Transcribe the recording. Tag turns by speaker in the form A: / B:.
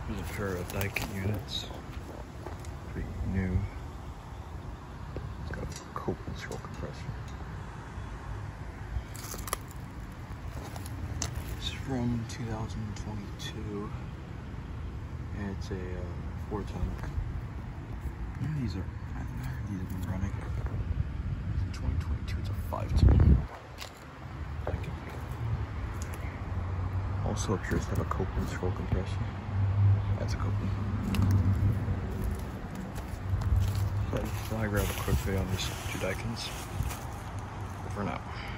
A: There's a pair of Daikin units. Pretty new. It's got a cope and scroll compressor. It's from 2022. And it's a 4-ton. These have been running. In 2022, it's a 5-ton. Also appears to have a cope and scroll compressor. That's a cope. So I grab a quick video on these two Daikins. For now.